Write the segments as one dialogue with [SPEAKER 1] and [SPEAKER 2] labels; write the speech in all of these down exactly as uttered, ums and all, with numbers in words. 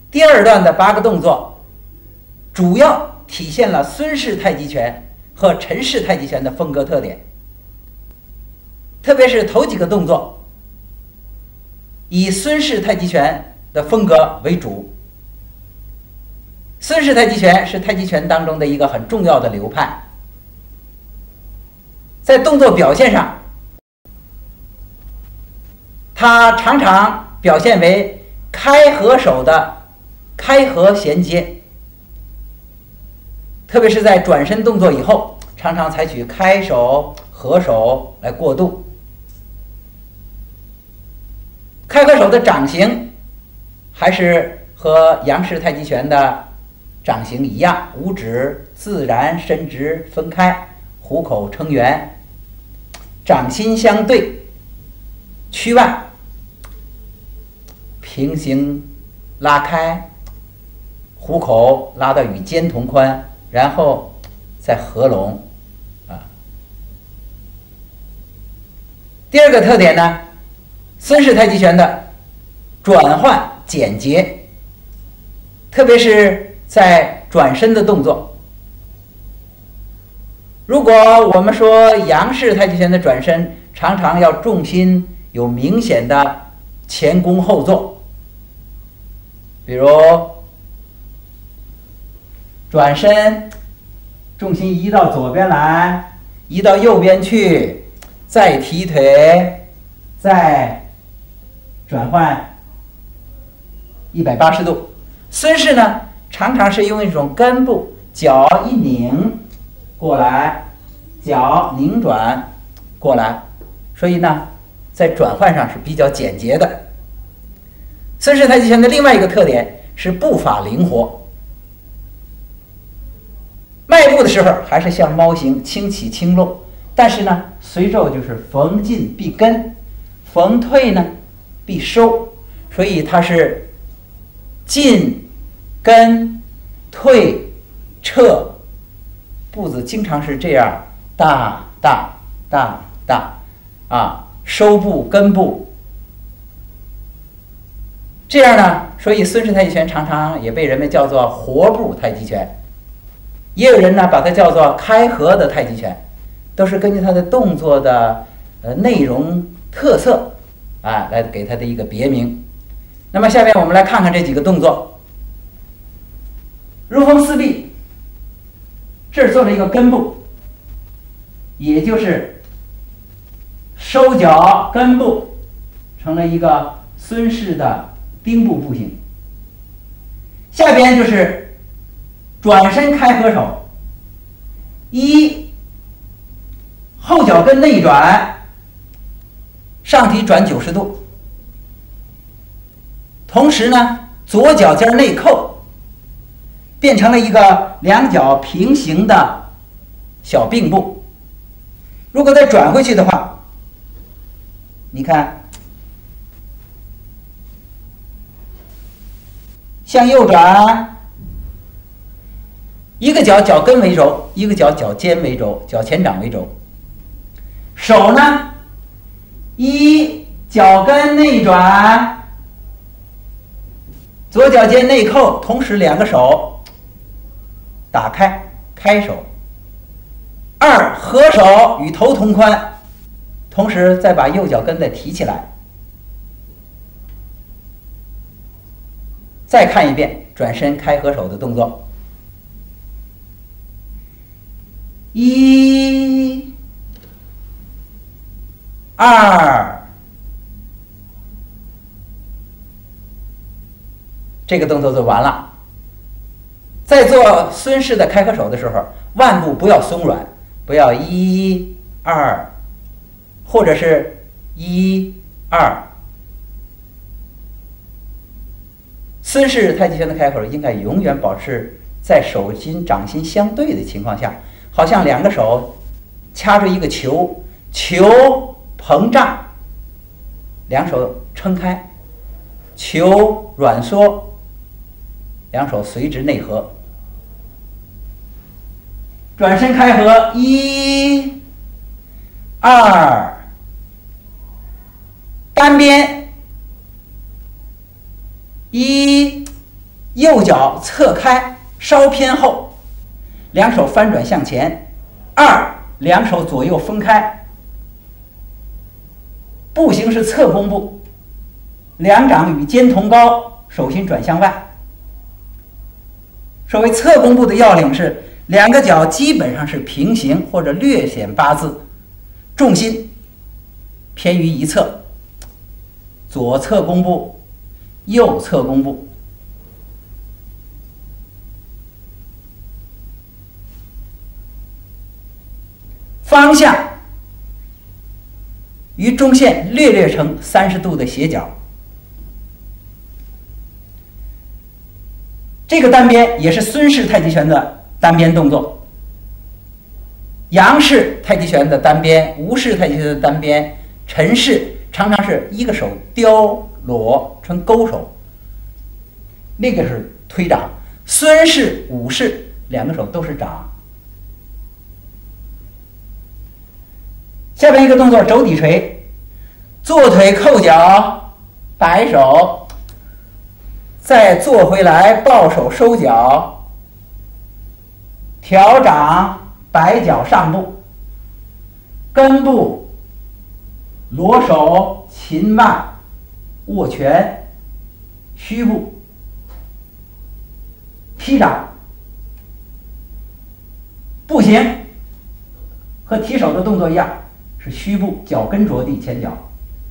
[SPEAKER 1] 第二段的八个动作，主要体现了孙氏太极拳和陈氏太极拳的风格特点。特别是头几个动作，以孙氏太极拳的风格为主。孙氏太极拳是太极拳当中的一个很重要的流派，在动作表现上，它常常表现为开合手的开合衔接，特别是在转身动作以后，常常采取开手、合手来过渡。开合手的掌形还是和杨氏太极拳的掌形一样，五指自然伸直分开，虎口成圆，掌心相对，屈腕，平行拉开，虎口拉到与肩同宽，然后再合拢啊。第二个特点呢，孙氏太极拳的转换简洁，特别是在转身的动作。如果我们说杨氏太极拳的转身常常要重心有明显的前弓后坐，比如转身重心移到左边来，移到右边去，再提腿，再转换一百八十度。孙氏呢，常常是用一种根部，脚一拧过来，脚拧转过来，所以呢，在转换上是比较简洁的。孙氏太极拳的另外一个特点是步法灵活，迈步的时候还是像猫形，轻起轻落，但是呢，随着就是逢进必跟，逢退呢必收，所以它是进、跟、退、撤，步子经常是这样，大大大大啊，收步跟步，这样呢，所以孙氏太极拳常常也被人们叫做活步太极拳，也有人呢把它叫做开合的太极拳，都是根据它的动作的呃内容特色啊来给它的一个别名。那么下面我们来看看这几个动作。如风四臂，这儿做了一个根部，也就是收脚根部，成了一个孙氏的丁步步形。下边就是转身开合手，一后脚跟内转，上提转九十度，同时呢，左脚尖内扣，变成了一个两脚平行的小并步。如果再转回去的话，你看，向右转，一个脚脚跟为轴，一个脚脚尖为轴，脚前掌为轴。手呢，一脚跟内转，左脚尖内扣，同时两个手打开开手。二合手与头同宽，同时再把右脚跟再提起来。再看一遍转身开合手的动作，一、二，这个动作就完了。在做孙氏的开合手的时候，腕部不要松软，不要一、二，或者是一、二。孙氏太极拳的开合应该永远保持在手心掌心相对的情况下，好像两个手掐住一个球，球膨胀，两手撑开，球软缩，两手随之内合。转身开合，一、二，单边，一、 右脚侧开，稍偏后，两手翻转向前。二，两手左右分开。步行是侧弓步，两掌与肩同高，手心转向外。所谓侧弓步的要领是，两个脚基本上是平行或者略显八字，重心偏于一侧。左侧弓步，右侧弓步。方向与中线略略呈三十度的斜角。这个单边也是孙氏太极拳的单边动作。杨氏太极拳的单边、吴氏太极拳的单边、陈氏常常是一个手雕裸成勾手，那个是推掌。孙氏、武氏两个手都是掌。下边一个动作肘底锤，坐腿扣脚，摆手，再坐回来抱手收脚，调掌摆脚上步，根部裸手擒慢握拳，虚步劈掌。步行和提手的动作一样，是虚步，脚跟着地，前脚，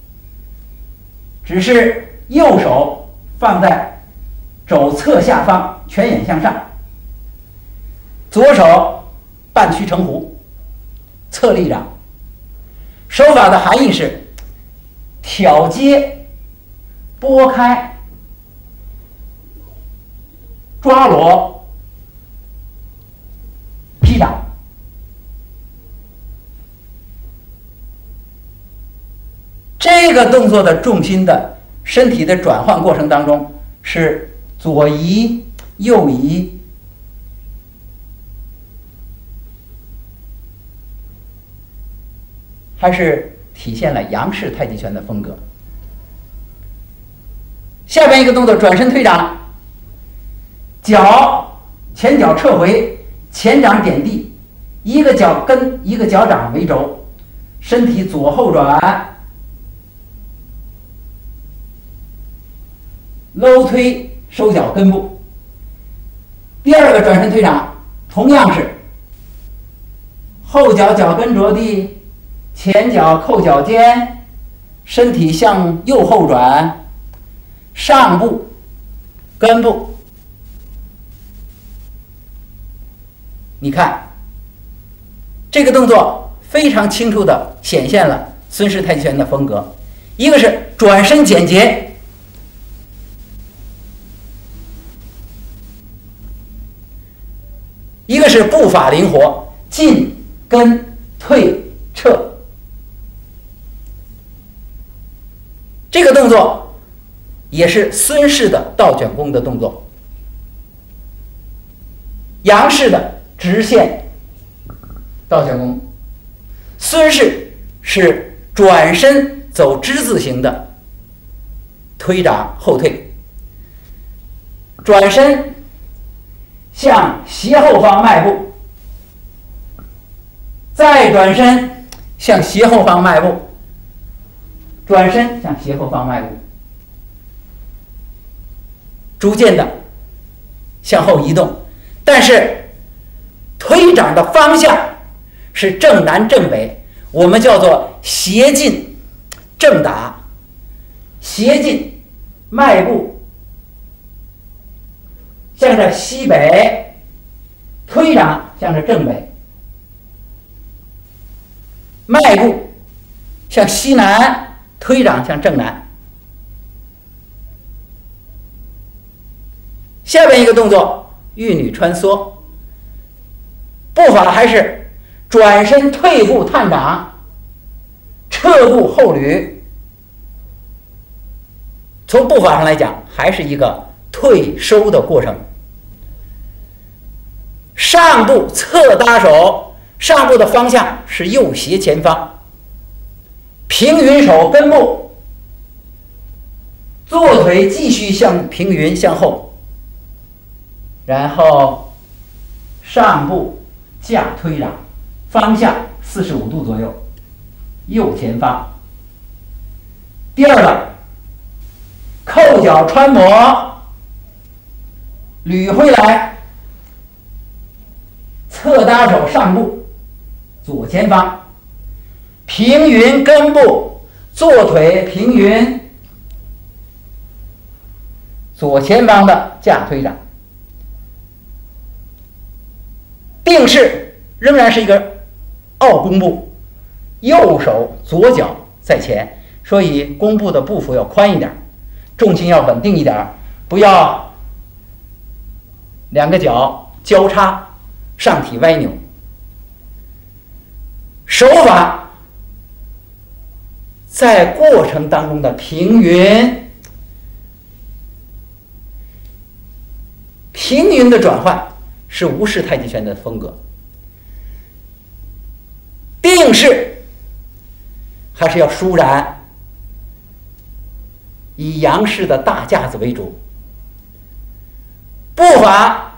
[SPEAKER 1] 只是右手放在肘侧下方，拳眼向上，左手半屈成弧，侧立掌。手法的含义是挑接、拨开、抓罗、劈掌。这个动作的重心的身体的转换过程当中，是左移右移，还是体现了杨氏太极拳的风格。下边一个动作转身推掌，脚前脚撤回，前掌点地，一个脚跟一个脚掌为轴，身体左后转，搂推收脚根部。第二个转身推掌同样是后脚脚跟着地，前脚扣脚尖，身体向右后转，上步根部。你看这个动作非常清楚地显现了孙氏太极拳的风格，一个是转身简洁，一个是步法灵活，进跟退撤。这个动作也是孙氏的倒卷弓的动作，杨氏的直线倒卷弓，孙氏是转身走之字形的推掌后退，转身向斜后方迈步，再转身向斜后方迈步，转身向斜后方迈步，逐渐的向后移动，但是推掌的方向是正南正北，我们叫做斜进正打，斜进迈步向着西北，推掌向着正北，迈步向西南，推掌向正南。下边一个动作玉女穿梭，步法还是转身退步探掌，撤步后捋。从步法上来讲，还是一个退收的过程。上步侧搭手，上步的方向是右斜前方，平匀手根部，坐腿继续向平匀向后， 然后上部架推掌，方向四十五度左右，右前方。第二个，扣脚穿磨，捋回来，侧搭手上部，左前方，平匀根部，坐腿平匀，左前方的架推掌。定式仍然是一个奥弓步，右手左脚在前，所以弓步的步幅要宽一点，重心要稳定一点，不要两个脚交叉，上体歪扭。手法在过程当中的平匀，平匀的转换是吴式太极拳的风格。定式还是要舒展，以杨式的大架子为主。步法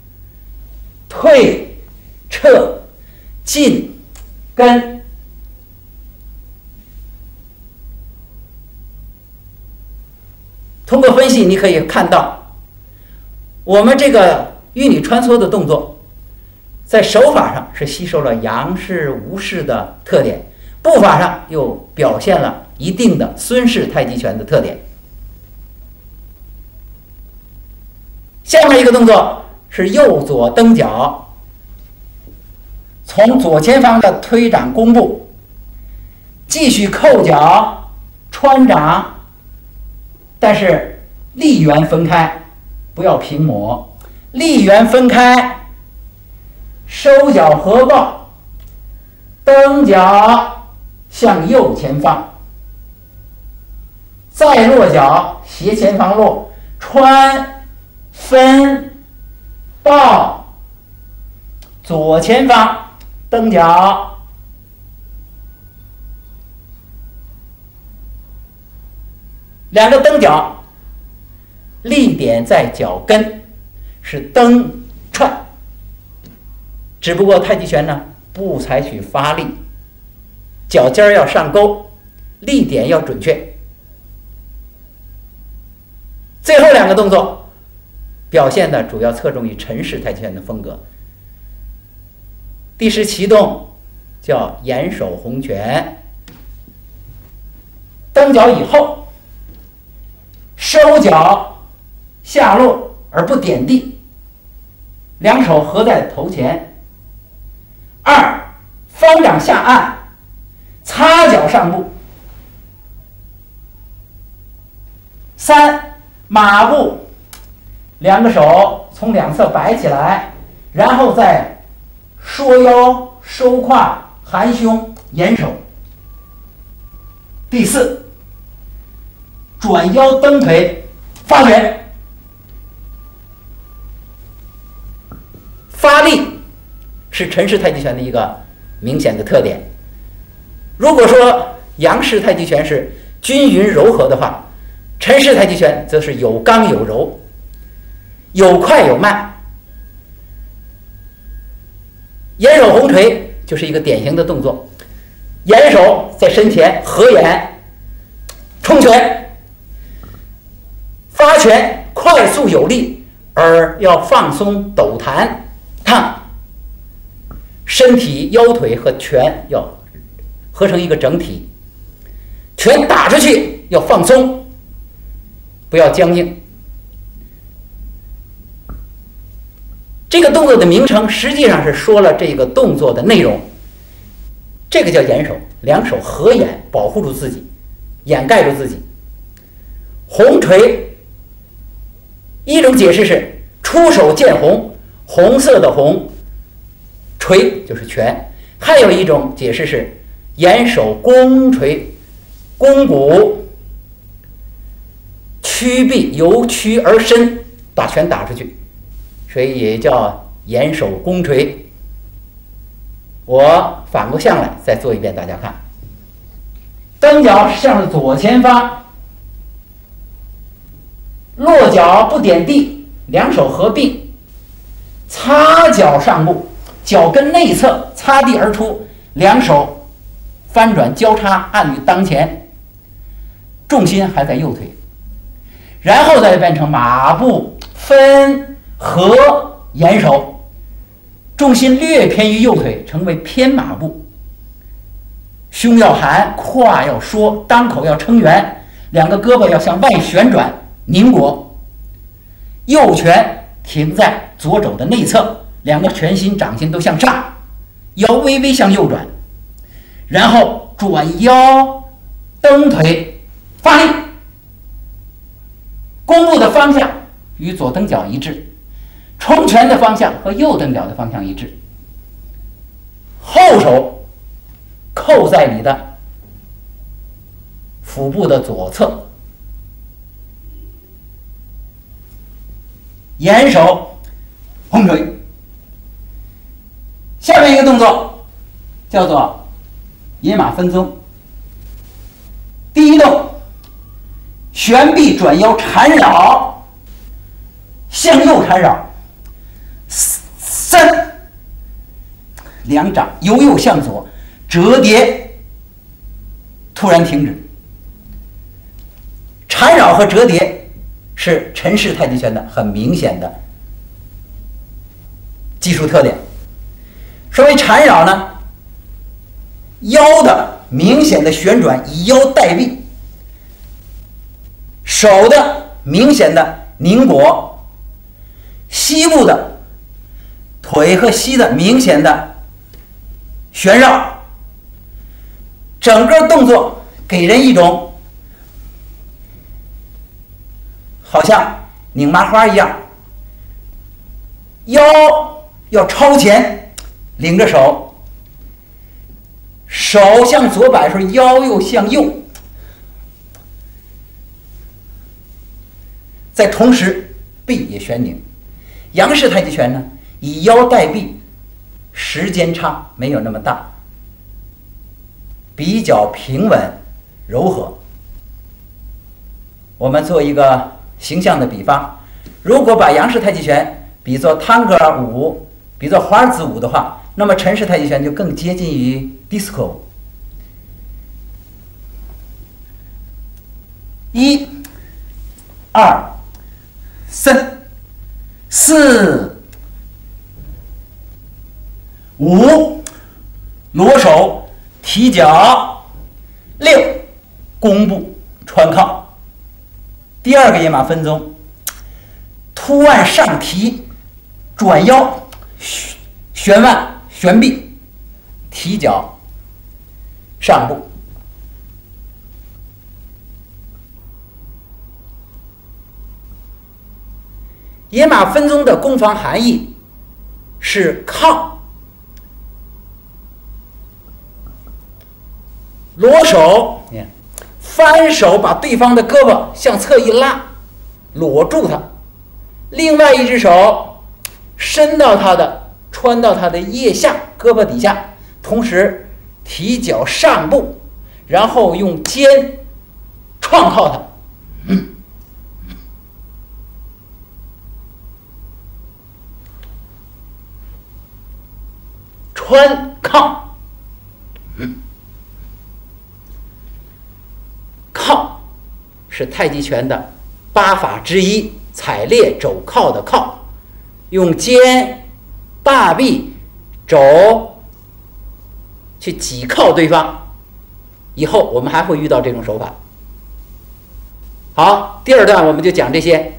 [SPEAKER 1] 退、撤、进、跟，通过分析你可以看到，我们这个玉女穿梭的动作在手法上是吸收了杨式、吴式的特点，步法上又表现了一定的孙式太极拳的特点。下面一个动作是右左蹬脚，从左前方的推掌弓步，继续扣脚穿掌，但是力缘分开，不要平抹，力缘分开，收脚合抱，蹬脚向右前方，再落脚斜前方落，穿分抱，左前方蹬脚，两个蹬脚力点在脚跟，是蹬串，只不过太极拳呢不采取发力，脚尖要上勾，力点要准确。最后两个动作表现的主要侧重于陈式太极拳的风格。第十七动叫掩手红拳，蹬脚以后，收脚下落而不点地，两手合在头前。二，方掌下按，擦脚上步。三，马步，两个手从两侧摆起来，然后再缩腰收胯含胸掩手。第四，转腰蹬腿发拳。发力是陈式太极拳的一个明显的特点。如果说杨式太极拳是均匀柔和的话，陈式太极拳则是有刚有柔，有快有慢。掩手红锤就是一个典型的动作，掩手在身前合眼冲拳，发拳快速有力，而要放松抖弹烫，身体腰腿和拳要合成一个整体，拳打出去要放松，不要僵硬。这个动作的名称实际上是说了这个动作的内容。这个叫掩手，两手合眼保护住自己，掩盖住自己。红锤，一种解释是出手见红，红色的红，锤就是拳。还有一种解释是掩手弓锤，弓骨屈臂，由屈而伸，把拳打出去，所以也叫掩手弓锤。我反过向来再做一遍，大家看。蹬脚向左前方，落脚不点地，两手合并， 擦脚上步，脚跟内侧擦地而出，两手翻转交叉按于当前，重心还在右腿，然后再变成马步分合掩手，重心略偏于右腿，成为偏马步。胸要含，胯要缩，裆口要撑圆，两个胳膊要向外旋转拧裹，右拳停在左肘的内侧，两个拳心掌心都向上，腰微微向右转，然后转腰蹬腿发力，弓步的方向与左蹬脚一致，冲拳的方向和右蹬脚的方向一致，后手扣在你的腹部的左侧，掩手轰锤。下面一个动作叫做野马分鬃。第一动，旋臂转腰缠绕，向右缠绕，三，两掌由右向左折叠，突然停止。缠绕和折叠是陈氏太极拳的很明显的技术特点。所谓缠绕呢，腰的明显的旋转，以腰带臂；手的明显的拧裹；膝部的腿和膝的明显的旋绕。整个动作给人一种好像拧麻花一样，腰要超前，领着手，手向左摆的时候，腰又向右，在同时臂也旋拧。杨氏太极拳呢，以腰带臂，时间差，没有那么大，比较平稳柔和。我们做一个形象的比方，如果把杨氏太极拳比作探戈舞，比作华尔兹舞的话，那么陈氏太极拳就更接近于 disco。一、二、三、四、五，裸手提脚，六，弓步穿靠。第二个野马分鬃，突腕上提，转腰，旋腕旋臂，提脚上步。野马分鬃的攻防含义是靠，裸手，翻手把对方的胳膊向侧一拉，裸住他，另外一只手伸到他的，穿到他的腋下，胳膊底下，同时提脚上步，然后用肩撞靠他。嗯穿靠，嗯，靠是太极拳的八法之一，采列肘靠的靠，用肩、大臂、肘去挤靠对方。以后我们还会遇到这种手法。好，第二段我们就讲这些。